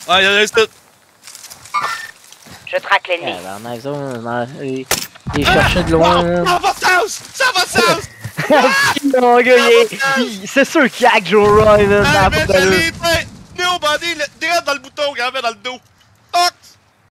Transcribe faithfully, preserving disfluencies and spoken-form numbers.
Ah, il reste tout. Je traque l'ennemi. Ah, dans la zone, il il cherchait de loin. Ça va south! Ça va south! Mon gars, il est- il- c'est sûr qu'il hack Joe Roy, là, Ah, dans la mais porte de je l'eau. l'ai fait! Nobody, direct dans le bouton, regarde dans le dos.